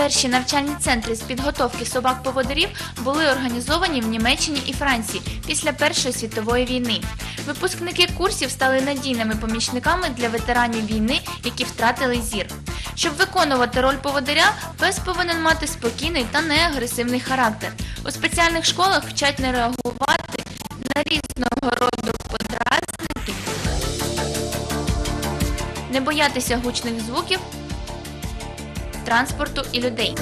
Перші навчальні центри з підготовки собак-поводирів були організовані в Німеччині і Франції після Першої світової війни. Випускники курсів стали надійними помічниками для ветеранів війни, які втратили зір. Щоб виконувати роль поводиря, пес повинен мати спокійний та неагресивний характер. У спеціальних школах вчать не реагувати на різного роду подразники, не боятися гучних звуків, транспорту і людей.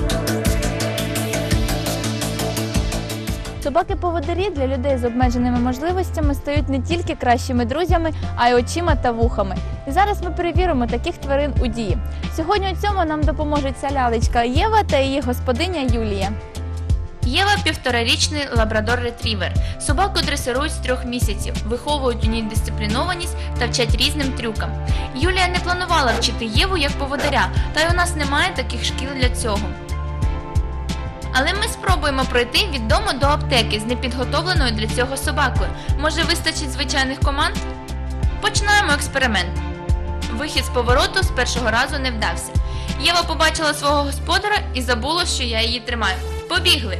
Собаки-поводирі для людей з обмеженими можливостями стають не тільки кращими друзями, а й очима та вухами. І зараз ми перевіримо таких тварин у дії. Сьогодні у цьому нам допоможуть ця лялечка Єва та її господиня Юлія. Єва – 1,5-річний лабрадор-ретрівер. Собаку дресирують з 3 місяців, виховують у ній дисциплінованість та вчать різним трюкам. Юлія не планувала вчити Єву як поводиря, та й у нас немає таких шкіл для цього. Але ми спробуємо пройти від дому до аптеки з непідготовленою для цього собакою. Може, вистачить звичайних команд? Починаємо експеримент. Вихід з повороту з першого разу не вдався. Єва побачила свого господаря і забула, що я її тримаю. Побігли!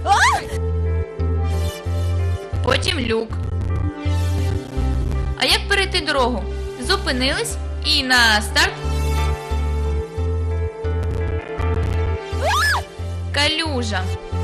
Потім люк. А як перейти дорогу? Зупинились і на старт. Калюжа.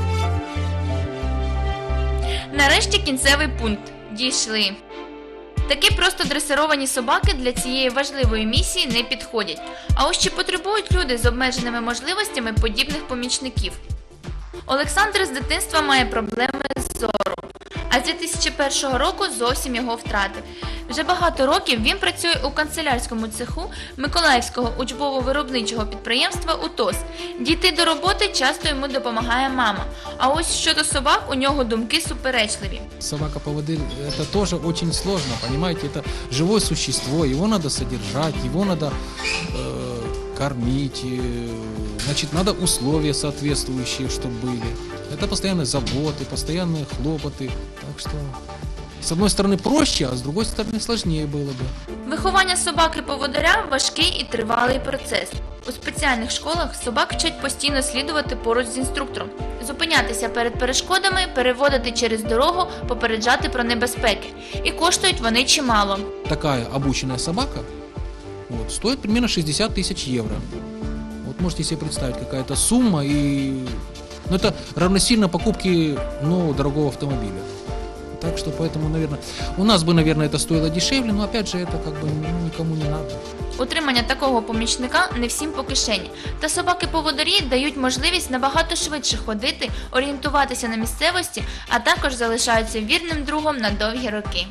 Нарешті кінцевий пункт. Дійшли. Такі просто дресировані собаки для цієї важливої місії не підходять. А ось чи потребують люди з обмеженими можливостями подібних помічників? Олександр з дитинства має проблеми з зором, а з 2001 року зовсім його втратив. Вже багато років він працює у канцелярському цеху Миколаївського учбово-виробничого підприємства УТОС. Дійти до роботи часто йому допомагає мама. А ось щодо собак у нього думки суперечливі. Собака-поводырь – это тоже очень сложно, понимаете? Это живое существо, его надо содержать, его надо кормить, значит, надо условия соответствующие, чтобы были. Это постоянные заботы, постоянные хлопоты. Так что, с одной стороны проще, а с другой стороны сложнее было бы. Виховання собаки-поводиря – важкий і тривалий процес. У спеціальних школах собак вчать постійно слідувати поруч з інструктором, зупинятися перед перешкодами, переводити через дорогу, попереджати про небезпеки. І коштують вони чимало. Такая обученная собака стоит примерно 60 000 евро. Вот можете себе представить, какая-то сумма, и это равносильно покупке нового дорогого автомобиля. Так что поэтому, наверное, у нас бы, наверное, это стоило дешевле, но опять же это как бы никому не надо. Утримання такого помічника не всім по кишені. Та собаки-поводирі дають можливість набагато швидше ходити, орієнтуватися на місцевості, а також залишаються вірним другом на довгі роки.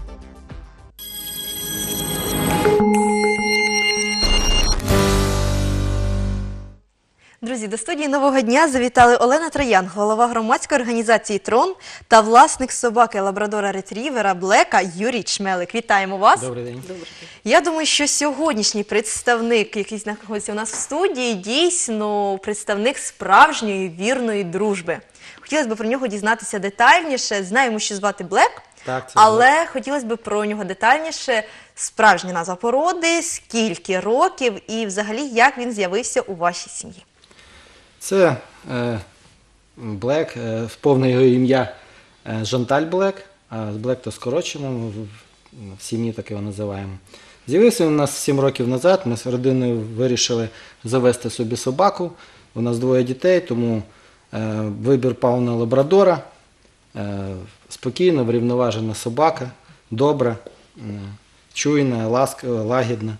Друзі, до студії «Нового дня» завітали Олена Троян, голова громадської організації «Трон» та власник собаки лабрадора-ретрівера Блека Юрій Чмелик. Вітаємо вас. Добрий день. Я думаю, що сьогоднішній представник, який знаходиться у нас в студії, дійсно представник справжньої вірної дружби. Хотілося б про нього дізнатися детальніше. Знаємо, що звати Блек, але хотілося б про нього детальніше. Справжня назва породи, скільки років і взагалі як він з'явився у вашій сім'ї. Це Блек, повне його ім'я Жанталь Блек, а Блек то скорочено, в сім'ї так його називаємо. З'явився він у нас 7 років назад, ми з родиною вирішили завести собі собаку, у нас 2 дітей, тому вибір пав на лабрадора, спокійна, врівноважена собака, добра, чуйна, ласкава, лагідна.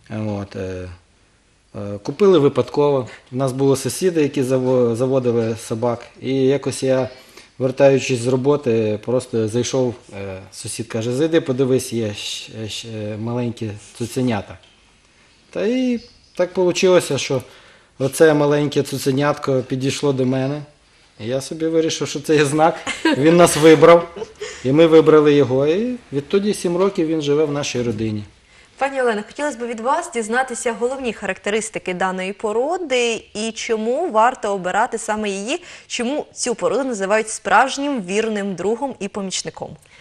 Купили випадково. У нас були сусіди, які заводили собак. І якось я, вертаючись з роботи, просто зайшов, сусід каже, зайди, подивись, є маленькі цуценята. Та і так вийшло, що оце маленьке цуценятко підійшло до мене. І я собі вирішив, що це є знак. Він нас вибрав, і ми вибрали його. І відтоді 7 років він живе в нашій родині. Пані Олено, хотілося б від вас дізнатися головні характеристики даної породи і чому варто обирати саме її, чому цю породу називають справжнім вірним другом і помічником.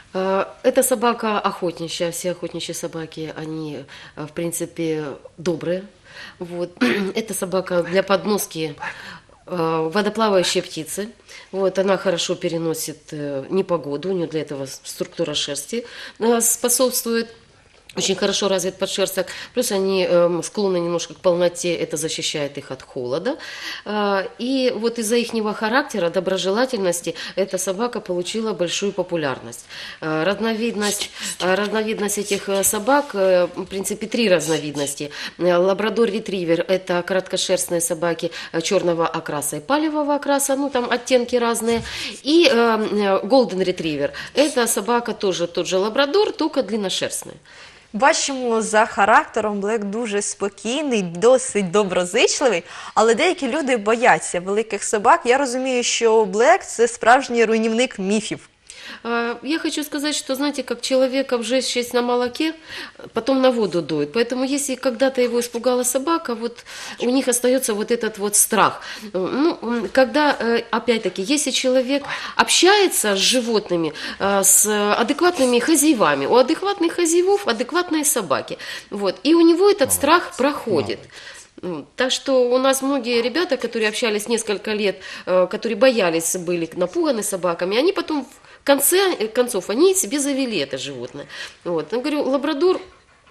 Это собака охотничья. Все охотничьи собаки, они, в принципе, добрые. Вот. Это собака для подноски водоплавающие птицы. Вот, она хорошо переносит непогоду, у нее для этого структура шерсти способствует. Очень хорошо развит подшерсток, плюс они склонны немножко к полноте, это защищает их от холода. И вот из-за их характера, доброжелательности, эта собака получила большую популярность. Разновидность этих собак, в принципе, 3 разновидности. Лабрадор-ретривер – это короткошерстные собаки черного окраса и палевого окраса, ну там оттенки разные. И голден-ретривер – это собака тоже тот же лабрадор, только длинношерстная. Бачимо, за характером Блек дуже спокійний, досить доброзичливий, але деякі люди бояться великих собак. Я розумію, що Блек – це справжній руйнівник міфів. Я хочу сказать, что, знаете, как человека обжечь на молоке, потом на воду дует. Поэтому, если когда-то его испугала собака, вот у них остается вот этот вот страх. Ну, когда, опять-таки, если человек общается с животными, с адекватными хозяевами, у адекватных хозяевов адекватные собаки, вот, и у него этот страх проходит. Так что у нас многие ребята, которые общались несколько лет, которые боялись, были напуганы собаками, они потом в конце концов, они себе завели это животное. Вот. Я говорю, лабрадор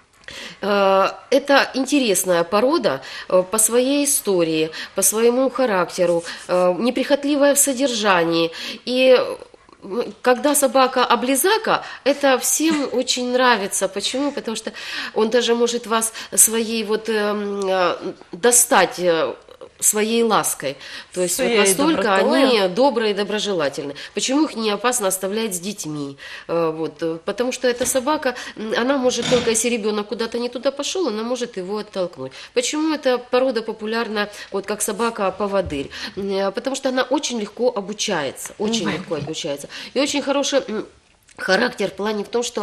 это интересная порода по своей истории, по своему характеру, неприхотливая в содержании. И когда собака облизака, это всем очень нравится. Почему? Потому что он даже может вас своей вот достать своей лаской. То есть вот настолько они добрые и доброжелательны. Почему их не опасно оставлять с детьми? Вот. Потому что эта собака, она может только, если ребенок куда-то не туда пошел, она может его оттолкнуть. Почему эта порода популярна, вот как собака-поводырь? Потому что она очень легко обучается. Очень легко обучается. И очень хороший характер в плане в том, что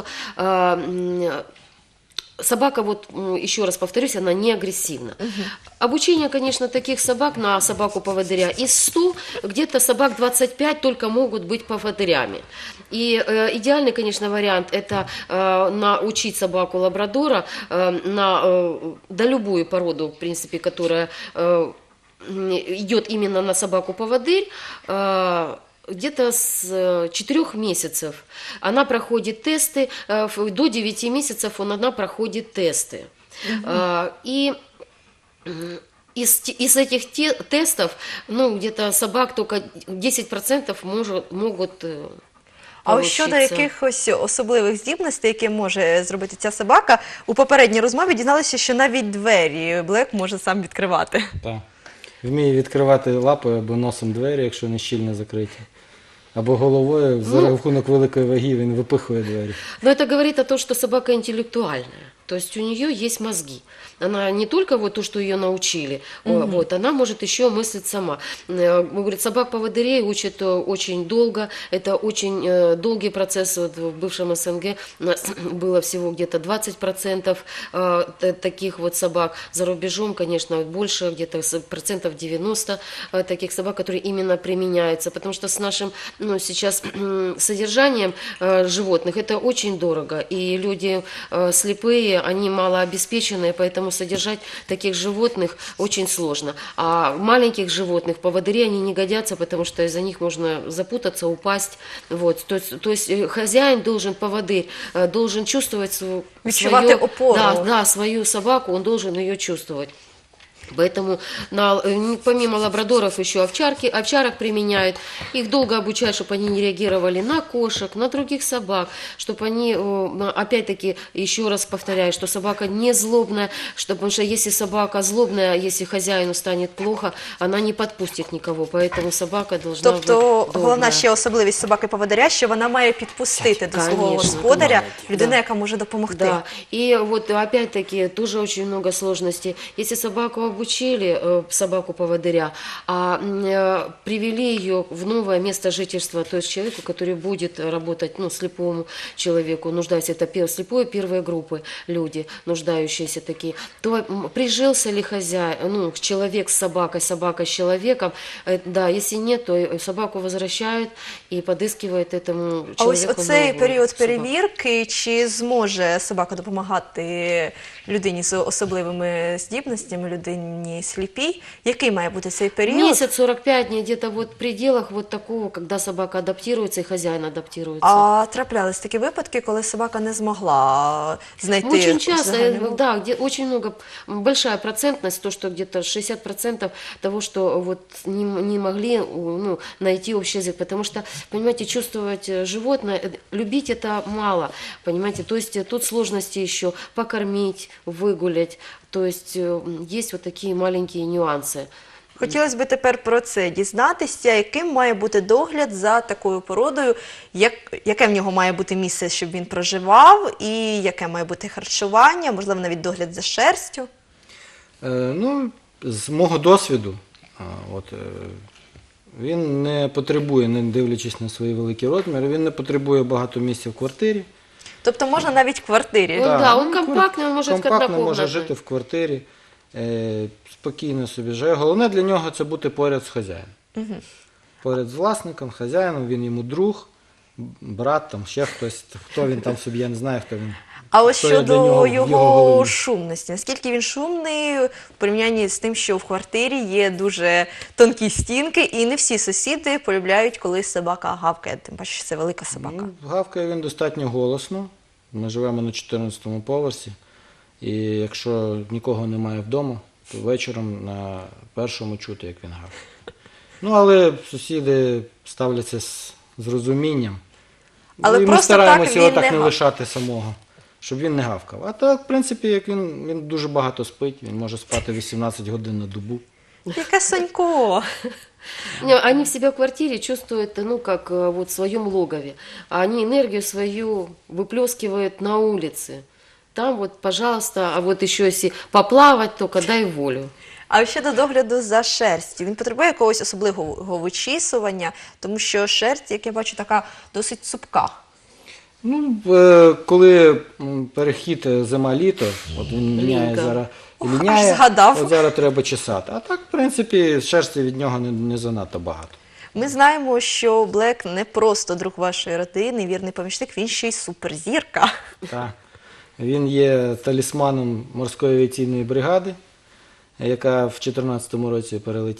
собака, вот еще раз повторюсь, она не агрессивна. Обучение, конечно, таких собак на собаку-поводыря из 100, где-то собак 25 только могут быть поводырями. И идеальный, конечно, вариант – это научить собаку лабрадора да любую породу, в принципе, которая идет именно на собаку-поводырь, где-то с 4 месяцев она проходит тесты, до 9 месяцев она проходит тесты. И из этих тестов, ну, где-то собак только 10% могут А ось щодо якихось особливих здібностей, які може зробити ця собака, у попередній розмові дізналися, що навіть двері Блек може сам відкривати. Так. Вміє відкривати лапою або носом двері, якщо не щільно закриті. Або головою, за рахунок великої ваги, він випихує двері. Но это говорит о том, что собака интеллектуальная. То есть у нее есть мозги. Она не только вот то, что ее научили, вот, она может еще мыслить сама. Говорит, собак-поводырей учат очень долго. Это очень долгий процесс. Вот в бывшем СНГ у нас было всего где-то 20% таких вот собак. За рубежом, конечно, больше, где-то процентов 90 таких собак, которые именно применяются. Потому что с нашим сейчас содержанием животных это очень дорого. И люди слепые, они малообеспеченные, поэтому содержать таких животных очень сложно. А маленьких животных, поводыри, они не годятся, потому что из-за них можно запутаться, упасть. Вот. То есть хозяин должен, поводырь, должен чувствовать свою собаку, он должен ее чувствовать. Поэтому помимо лабрадоров еще овчарок применяют. Их долго обучают, чтобы они не реагировали на кошек, на других собак, чтобы они, опять-таки, еще раз повторяю, что собака не злобная, потому что если собака злобная, если хозяину станет плохо, она не подпустит никого, поэтому собака должна бути добрая. Тобто головна ще особливість собаки-поводиря, що вона має підпустити до свого господаря людину, яка може допомогти. Да. И вот опять-таки тоже очень много сложностей. Если собаку обучили собаку-поводыря, а привели ее в новое место жительства, то есть человеку, который будет работать, ну, слепому человеку, нуждаясь, это слепой первой группы люди, нуждающиеся такие, то прижился ли хозяин, ну, человек с собакой, собака с человеком, да, если нет, то собаку возвращают и подыскивают этому А ось человеку оцей новую період собаку. перевірки, чи зможе собака допомагати людині з особливими здібностями, людині сліпій, який має бути цей період? Месяц, 45 дней, где-то вот в пределах вот такого, когда собака адаптируется и хозяин адаптируется. А траплялись такі випадки, коли собака не змогла знайти Очень часто, загальну мову? да, где очень много, большая процентность, то, что где-то 60% того, что вот не могли, ну, найти общий язык, потому что, понимаете, чувствовать животное, любить это мало, понимаете, то есть тут сложности еще покормить, выгулять, то есть есть вот такие маленькие нюансы. Хотілося б тепер про це дізнатися, яким має бути догляд за такою породою, яке в нього має бути місце, щоб він проживав, і яке має бути харчування, можливо, навіть догляд за шерстю. Ну, з мого досвіду, він не потребує, не дивлячись на свої великі розміри, він не потребує багато місця в квартирі. Тобто можна навіть в квартирі. Да, он компактный, он может компактно може квадроковно. жити в квартирі, спокійно собі живе. Головне для нього це бути поряд з хазяїном. Поряд з власником, хазяїном, він йому друг, брат, там ще хтось, хто він там собі, я не знаю, хто він. А ось Хто є для щодо нього в його його голові? шумності, наскільки він шумний в порівнянні з тим, що в квартирі є дуже тонкі стінки, і не всі сусіди полюбляють, коли собака гавкає, тим паче, що це велика собака. Ну, гавкає він достатньо голосно. Ми живемо на 14-му поверсі, і якщо нікого немає вдома, то вечором на першому чути, як він гавкає. Ну, але сусіди ставляться з розумінням. Але і ми просто стараємося так його він так не не гав- лишати самого, щоб він не гавкав. А так, в принципі, як він дуже багато спить, він може спати 18 годин на добу. Яке сонько! Не, они в себя в квартире чувствуют, ну, как вот в своем логове. А они энергию свою выплескивают на улице. Там вот, пожалуйста, а вот еще если поплавать, только дай волю. А щодо догляду за шерстю, він потребує якогось особливого вичісування, тому що шерсть, як я бачу, така досить цупка. Ну, коли перехід зима-літо, от він міняє Лінька. зараз і Ох, міняє, аж згадав. от зараз треба чесати. А так, в принципі, шерсті від нього не занадто багато. Ми знаємо, що Блек не просто друг вашої родини, вірний помічник, він ще й суперзірка. Так. Він є талісманом морської авіаційної бригади, яка в 2014 році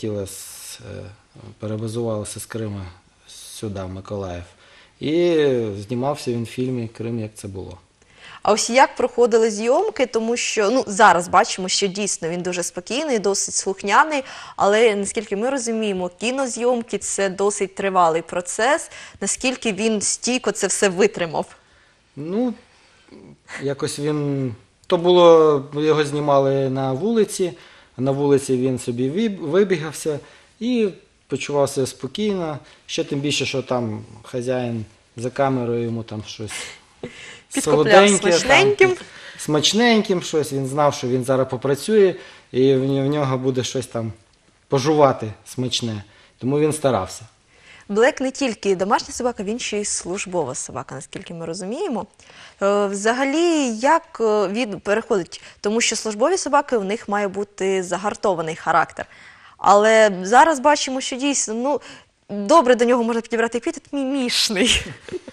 перебазувалася з Криму сюди, в Миколаїв. І знімався він в фільмі «Крим. Як це було». А ось як проходили зйомки, тому що ну, зараз бачимо, що дійсно він дуже спокійний, досить слухняний, але наскільки ми розуміємо, кінозйомки – це досить тривалий процес, наскільки він стійко це все витримав. Ну, якось він... То було, його знімали на вулиці, а на вулиці він собі вибігався і почувався спокійно. Ще тим більше, що там хазяїн за камерою йому там щось Підкупляв солоденьке, смачненьким. там, смачненьким щось. Він знав, що він зараз попрацює і в нього буде щось там пожувати смачне. Тому він старався. Блек не тільки домашня собака, він ще й службова собака, наскільки ми розуміємо. Взагалі, як він переходить? Тому що службові собаки, у них має бути загартований характер. Але зараз бачимо, що дійсно, ну, добре до нього можна підібрати епітет мімішний.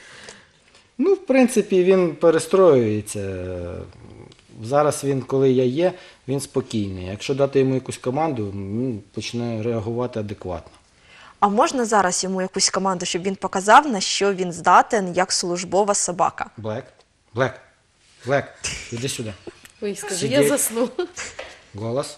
Ну, в принципі, він перестроюється. Зараз він, коли я є, він спокійний. Якщо дати йому якусь команду, він почне реагувати адекватно. А можна зараз йому якусь команду, щоб він показав, на що він здатен, як службова собака? Блек, іди сюди. Ой, скажи, Сидеть. я засну. Голос.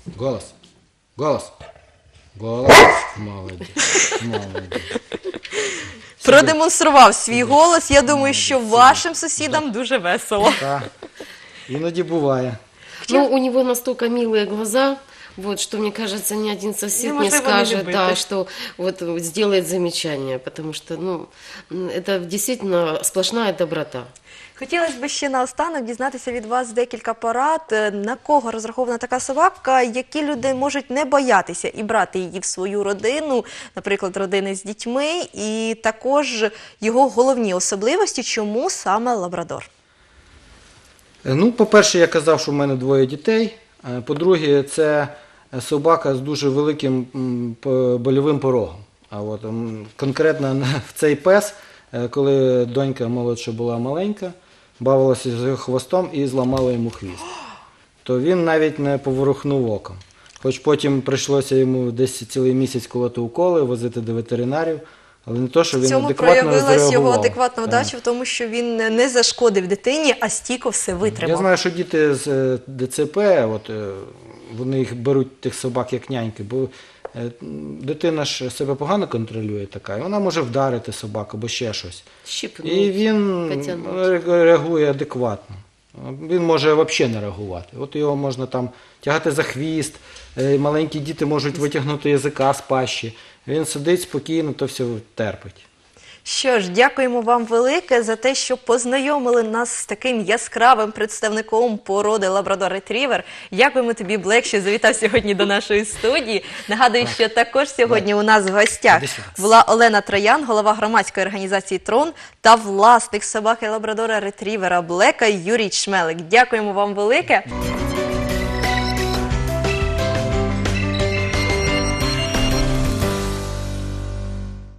Молодець. Продемонстрував свій голос. Я думаю, що вашим сусідам дуже весело. Так. Іноді буває. Ну, у него настолько милые глаза, вот, что, мне кажется, ни один сосед не Неможливо не скажет, любити. да, что вот сделает замечание, потому что, ну, это действительно сплошная доброта. Хотілося б ще наостанок дізнатися від вас декілька порад, на кого розрахована така собака, які люди можуть не боятися і брати її в свою родину, наприклад, родини з дітьми, і також його головні особливості, чому саме лабрадор. Ну, по-перше, я казав, що в мене 2 дітей. По-друге, це собака з дуже великим больовим порогом. А от конкретно в цей пес, коли донька молодша була маленька, бавилася з його хвостом і зламала йому хвіст. То він навіть не поворухнув оком. Хоч потім прийшлося йому десь цілий місяць колоти уколи, возити до ветеринарів, але не то, що В він цьому адекватно проявилась його зреагував. адекватна вдача в тому, що він не зашкодив дитині, а стійко все Я витримав. знаю, що діти з ДЦП, вони їх беруть тих собак як няньки, бо дитина ж себе погано контролює така, і вона може вдарити собаку або ще щось. Щипнуть, І він потягнуть. реагує адекватно. Він може взагалі не реагувати. От його можна там тягати за хвіст, маленькі діти можуть витягнути язика з пащі. Він сидить спокійно, то все терпить. Що ж, дякуємо вам велике за те, що познайомили нас з таким яскравим представником породи лабрадор-ретрівер. Дякуємо тобі, Блек, що завітав сьогодні до нашої студії. Нагадую, що також сьогодні у нас в гостях була Олена Троян, голова громадської організації «Трон» та власник собаки лабрадора-ретрівера Блека Юрій Чмелик. Дякуємо вам велике.